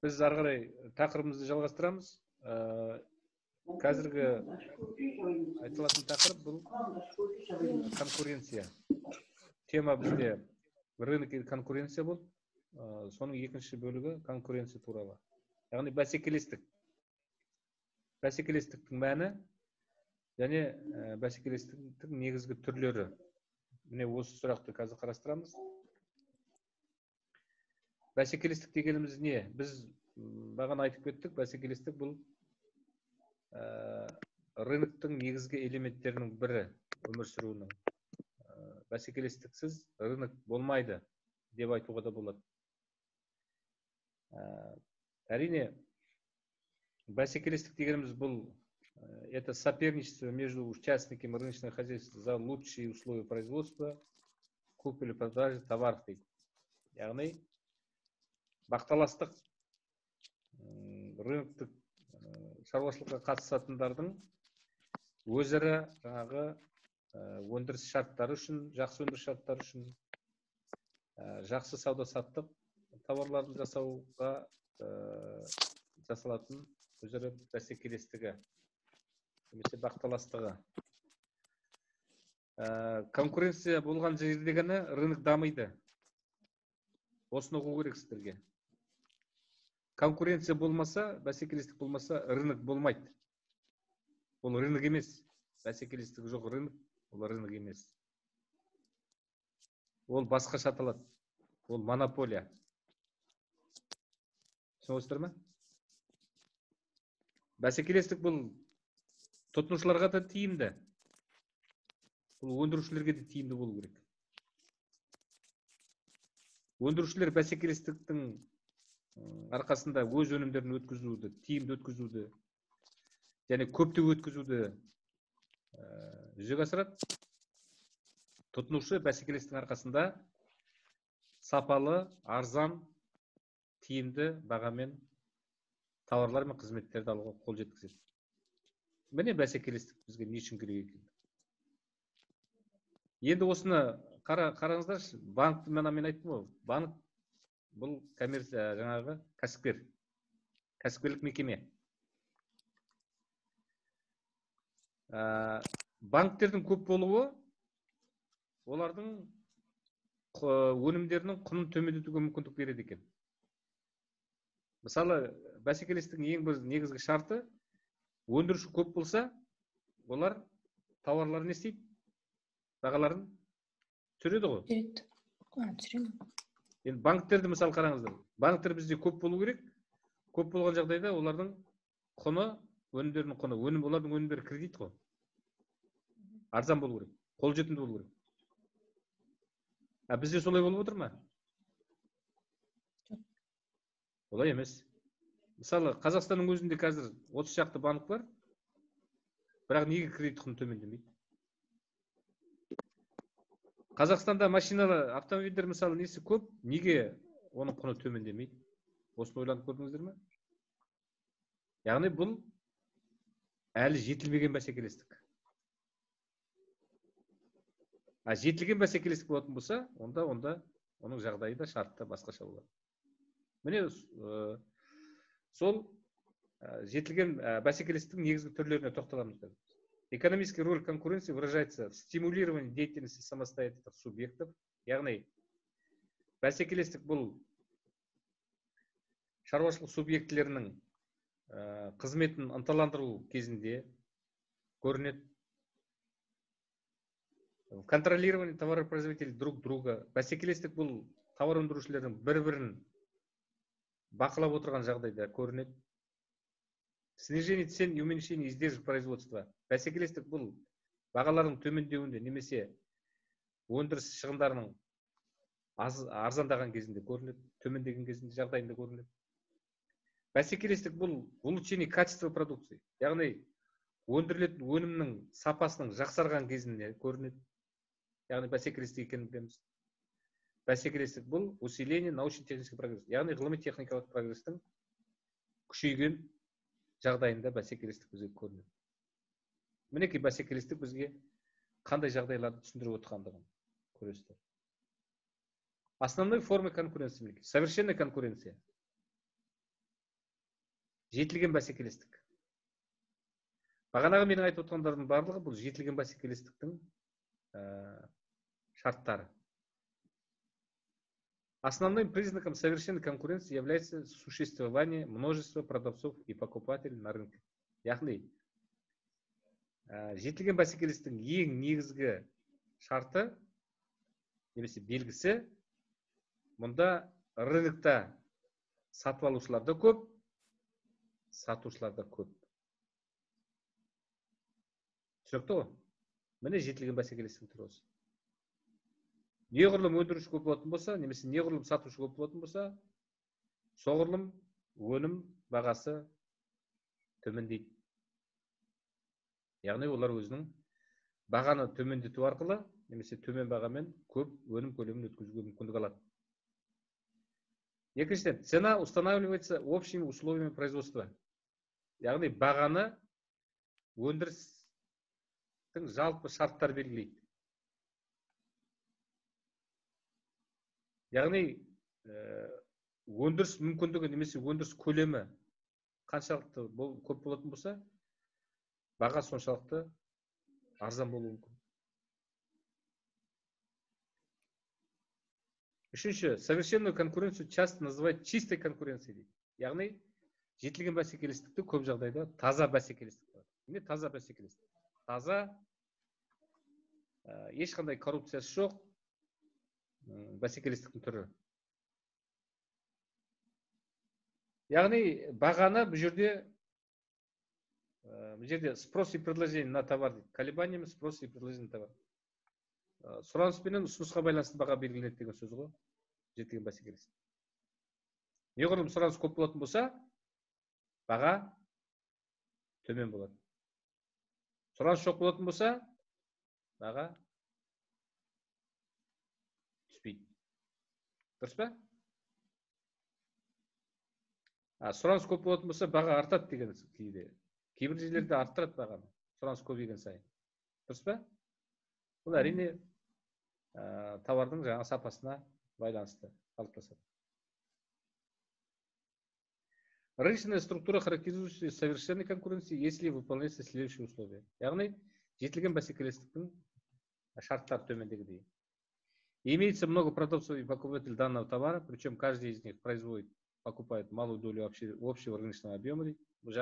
Біз ары қарай тақырыбымызды жалғастырамыз. Қазіргі айтылатын тақырып бұл конкуренция. Тема бізде рынок и конкуренция болды. Соның екінші бөлігі конкуренция туралы. Яғни бәсекелестік. Бәсекелестіктің мәні және бәсекелестіктің негізгі түрлері. Міне осы сұрақты қазір қарастырамыз. Бәсекелестік дегеніміз не? Біз бағана айтып кеттік, бәсекелестік бұл рыноктың негізгі элементтерінің бірі өмір сүруінің. Бәсекелестіксіз рынок болмайды деп айтуға да болады. Әрине, бәсекелестік дегеніміз бұл это соперничество между участниками рыночного хозяйства за лучшие условия производства, купли-продажи товаров дейді. Яғни бақталастық рыноктық шаруашылыққа қатысатындардың өзара жаңағы өндіріс шарттары үшін, жақсы өндіріс шарттары үшін, жақсы сауда-саттық товарларын жасауға жасалатын өзара бәсекелестігі немесе бақталастығы. Конкуренция болған жерде ғана рынок дамиды. Осыны оқу керек сіздерге. Конкуренция болмаса, бәсекелестік болмаса, рынок болмайды. Ол рынок емес. Бәсекелестік жоқ рынок, ол рынок емес. Ол басқаша аталады. Ол монополия. Түсінесіздер ме? Бәсекелестік бұл тұтынушыларға да тиімді. Бұл өндірушілерге де тиімді болу керек. Өндірушілер бәсекелестіктің арқасында өз өнімдерін өткізуді, тиімді өткізуді, және көптеп өткізуді жүзеге асырады. Тұтынушы бәсекелестіктің арқасында сапалы, арзан, тиімді бағамен тауарлар мен қызметтерді алуға қол жеткізеді. Міне бәсекелестік бізге не үшін керек екен? Енді осыны қараңыздаршы, банкті мен айттым ғой, банк бұл коммерция жаңағы кәсіпкер, кәсіпкерлік мекеме. Банктердің көп болуы олардың өнімдерінің құнын төмендетуге мүмкіндік береді екен. Мысалы, бәсекелестіктің ең бір негізгі шарты, өндіруші көп болса, олар тауарларын не істейді? Бағаларын түсіреді ғой. Түсіреді. Енді банктерді мысалы қараңыздар. Банктер бізде көп болу керек. Көп болған жағдайда олардың құны, өнімдерінің құны, олардың өнімдері кредит қой. Арзан болу керек, қолжетімді болу керек. Бізде солай болып отыр ма? Олай емес. Мысалы, Қазақстанның өзінде қазір 30 шақты банк бар, бірақ неге кредит құны төмендемейді? Қазақстанда машиналы автомобильдер мысалы несі көп, неге оның құны төмендемейді? Осыны ойланып көрдіңіздер ме? Яғни бұл әлі жетілмеген бәсекелестік. Жетілген бәсекелестік болатын болса, онда оның жағдайы да шартта басқаша болады. Міне сол жетілген бәсекелестіктің негізгі түрлеріне тоқталамыз. Экономический роль конкуренции выражается в стимулировании деятельности самостоятельных субъектов. Яғни, бәсекелестік бұл шаруашылық субъектілерінің қызметін ынталандыру кезінде көрінеді. Контролирование товаропроизводителей друг друга. Бәсекелестік бұл товар өндірушілердің бір-бірін бақылап отырған жағдайда көрінеді. Снижение цен и уменьшение издержек производства. Бәсекелестік бұл бағалардың төмендеуінде немесе өндіріс шығындарының арзандаған кезінде көрінеді, төмендеген кезінде жағдайында көрінеді. Бәсекелестік бұл улучшение качества продукции. Яғни өндірілетін өнімнің сапасының жақсарған кезінде көрінеді. Яғни бәсекелестік екенін білеміз. Бәсекелестік бұл усиление научно-технический прогресс. Яғни ғылыми-техникалық прогрестің күшейген жағдайында бәсекелестік бізге көрінеді. Мінекей бәсекелестік бізге қандай жағдайларды түсіндіріп отырғандығын көресіздер. Основной формы конкуренции. Совершенная конкуренция. жетілген бәсекелестік. Бағанағы менің айтып отырғандардың барлығы бұл жетілген бәсекелестіктің шарттары. Основным признаком совершенной конкуренции является существование множества продавцов и покупателей на рынке. Яғни, жетілген бәсекелестіктің ең негізгі шарты, немесе белгісі, мұнда рынокта сатып алушылар да көп, сатушылар да көп. Түсінікті ғой? Міне жетілген бәсекелестіктің түрі осы. Неғұрлым өндіруші көп болатын болса, немесе неғұрлым сатушы көп болатын болса, соғұрлым өнім бағасы төмендейді. Яғни олар өзінің бағаны төмендету арқылы, немесе төмен бағамен көп өнім көлемін өткізуге мүмкіндік алады. Екіншіден, цена устанавливается общими условиями производства. Яғни бағаны өндірістің жалпы шарттар белгілейді. Яғни өндіріс мүмкіндігі немесе өндіріс көлемі қаншалықты көп болатын болса, баға соншалықты арзан болуы мүмкін. Үшінші, совершенную конкуренцию часто называют чистой конкуренцией. Яғни жетілген бәсекелестікті көп жағдайда таза бәсекелестік болады. Не таза бәсекелестік? Таза, ешқандай коррупциясы жоқ бәсекелестіктің түрі. Яғни бағаны бұл жерде спрос и предложение на товар дейді. Колебаниями спрос и предложение на товар. Сұраныс пенен ұсынысқа байланысты баға белгіленеді деген сөз ғой. Жетілген бәсекелестік. Неғұрлым сұраныс көп болатын болса, баға төмен болады. Сұраныс жоқ болатын болса, баға түспейді. Дұрыс па? Сұраныс көп болатын болса, баға артады деген кейде. Кейбір жерлерде арттырады бағаны. Сұраныс көбейген сайын. Дұрыс па? Бұл әрине товардың жаңа сапасына байланысты қалыптасады. Рыночная структура характеризуется совершенной конкуренцией, если выполняются следующие условия. Яғни, жетілген бәсекелестіктің шарттары төмендегідей. Имеется много продавцов и покупателей данного товара, причем каждый из них покупает малую долю общего рыночного объема.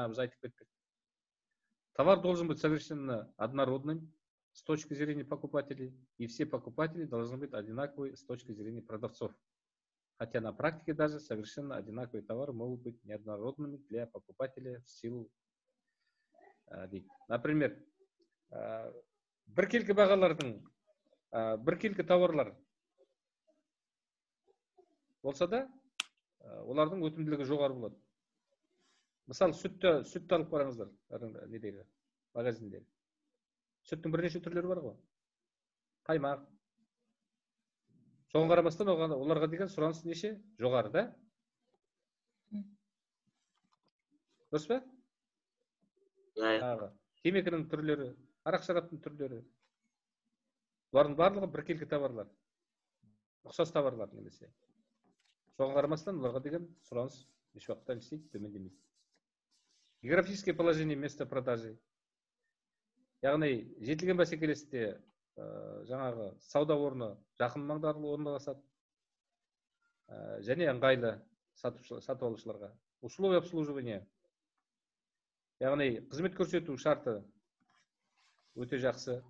Товар должен быть совершенно однородным с точки зрения покупателей, и все покупатели должны быть одинаковые с точки зрения продавцов. Хотя на практике даже совершенно одинаковые товары могут быть неоднородными для покупателя в силу. Например, біркелкі бағалардың, біркелкі товарлар болса да, олардың өтімділігі жоғары болады. Мысалы, сүтті алып қараңыздар, недегі, магазиндегі. Сүттің бірнеше түрлері бар ғой. Қаймақ. Соған қарамастан оларға деген сұраныс неше? Жоғары, да? Дұрыс па? Темекінің түрлері, арақ шараптың түрлері. Бұлардың барлығы біркелкі товарлар. Ұқсас товарлар немесе. Соған қарамастан оларға деген сұраныс еш уақытта төмендемейді. Географическое положение места продажи. Яғни, жетілген бәсекелестікте жаңағы сауда орны жақын маңда орналасады. Және ыңғайлы сатып алушыларға. Условия обслуживания. Яғни, қызмет көрсету шарты өте жақсы.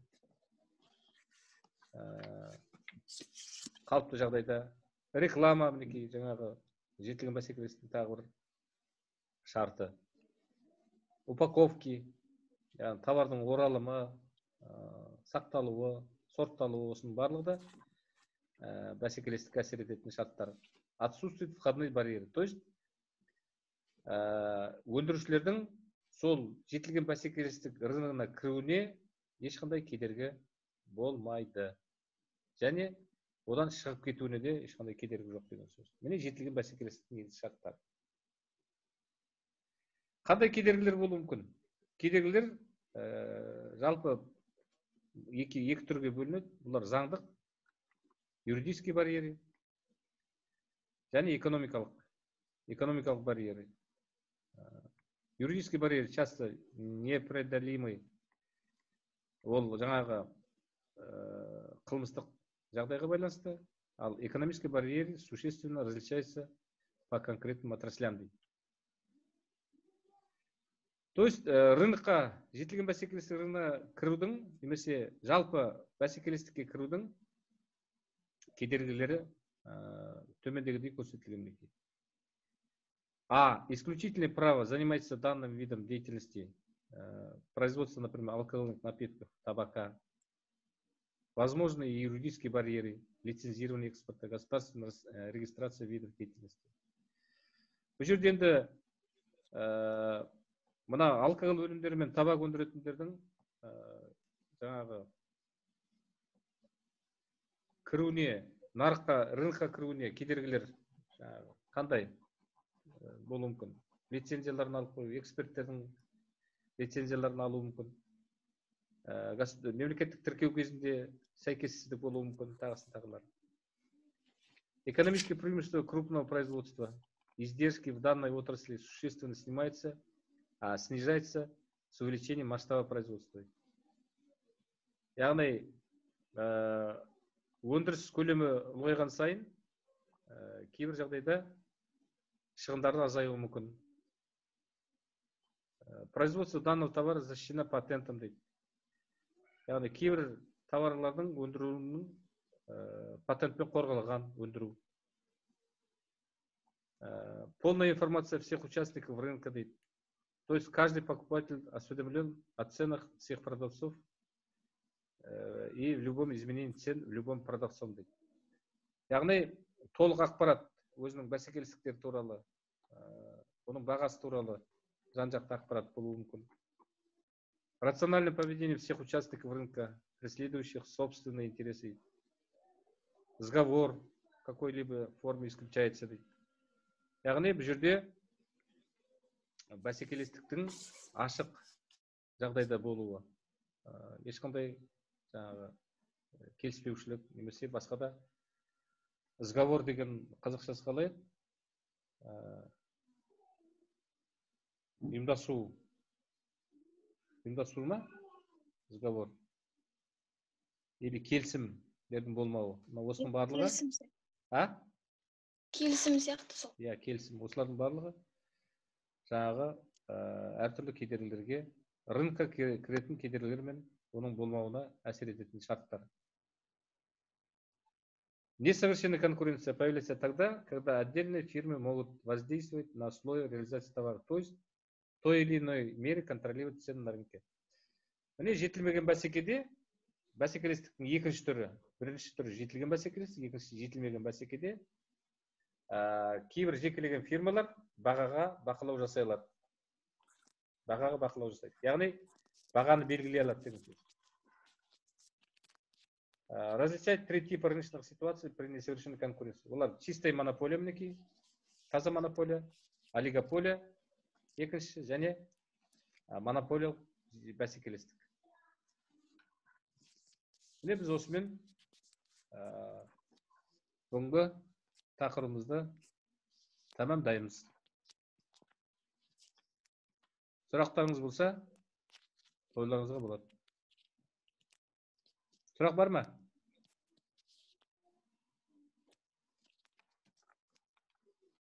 Қалыпты жағдайда. Реклама, мінекей, жаңағы жетілген бәсекелестіктің тағы бір шарты. Упаковки, товардың оралымы, сақталуы, сортталуы, осының барлығы да бәсекелестік әсер ететін шарттар. Отсутствует входной барьер. То есть, өндірушілердің сол жетілген бәсекелестік рыногына кіруіне ешқандай кедергі болмайды. Және одан шығып кетуіне де ешқандай кедергі жоқ деген сөз. Міне жетілген бәсекелестіктің негізгі шарттары. Қандай кедергілер болуы мүмкін? Кедергілер жалпы екі түрге бөлінеді. Бұлар заңдық, юридический барьері және экономикалық барьері. Юридический барьер часто непреодолимый. Ол жаңағы қылмыстық жағдайға байланысты, ал экономический барьер существенно различается по конкретным отраслям дейді. То есть рынокқа, жетілген бәсекелестік рыногына кірудің, немесе жалпы бәсекелестікке кірудің кедергілері төмендегідей көрсетілген. А. Исключительное право заниматься данным видом деятельности, производства, например, алкогольных напитков, табака, возможные юридические барьеры, лицензирование экспорта, государственная регистрация видов деятельности. Бұл жерде енді мына алкоголь өнімдері мен табак өндіретіндердің жаңағы кіруіне, нарыққа, рынокқа кіруіне кедергілер қандай болуы мүмкін? Лицензияларын алып қою, эксперттердің лицензияларын алу мүмкін. Мемлекеттік тіркеу кезінде сәйкессіздік болуы мүмкін, тағылар. Экономические преимущества крупного производства. Издержки в данной отрасли существенно снижается с увеличением масштаба производства. Яғни өндіріс көлемі ұлғайған сайын кейбір жағдайда шығындардың азаюы мүмкін. Производство данного товара защищено патентом дейді. Яғни кейбір товарлардың өндіруінің патентпен қорғалған өндіру. Полная информация всех участников рынка дейді. То есть каждый покупатель осведомлен о ценах всех продавцов и в любом изменении цен в любом продавцом дейді. Яғни толық ақпарат өзінің бәсекелестіктері туралы, оның бағасы туралы жан-жақты ақпарат болуы мүмкін. Рациональное поведение всех участников рынка, преследующих собственные интересы. Сговор в какой-либо форме исключается дейді. Яғни бұл жерде бәсекелестіктің ашық жағдайда болуы, ешқандай келіспеушілік немесе басқа да сговор деген қазақшасы қалай? Ұйымдасу ма? Сговор. Или келісімдердің болмауы. Осының барлығы? Келісім сияқты сол. Келісім. Осылардың барлығы жаңағы әртүрлі кедергілерге, рынокқа кіретін кедергілер мен оның болмауына әсер ететін шарттар. Несовершенная конкуренция появляется тогда, когда отдельные фирмы могут воздействовать на условия реализации товара, то есть в той или иной мере контролировать цены на рынке. Міне жетілмеген бәсекеде, бәсекелестіктің екінші түрі, бірінші түрі жетілген бәсекелестік, екінші жетілмеген бәсекеде кейбір жекелеген фирмалар бағаға бақылау жасай алады. Бағаға бақылау жасайды. Яғни бағаны белгілей алады деген сөз. Различать три типа рыночных ситуаций при несовершенной конкуренции. Олар чистая монополия мінекей, таза монополия, олигополия, екінші және монополиялық бәсекелестік. Міне біз осымен бүгінгі тақырыбымызды тәмамдаймыз. Сұрақтарыңыз болса, қоюларыңызға болады. Сұрақ бар ма?